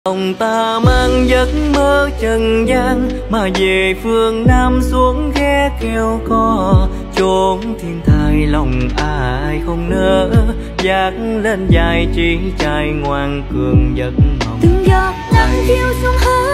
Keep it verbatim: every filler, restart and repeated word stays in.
Lòng ta mang giấc mơ trần gian mà về phương Nam xuống ghé kêu co, chốn thiên thai lòng ai không nỡ, dạt lên dài chỉ trai ngoan cường giấc mộng. Từng giọt nắng chiếu xuống hết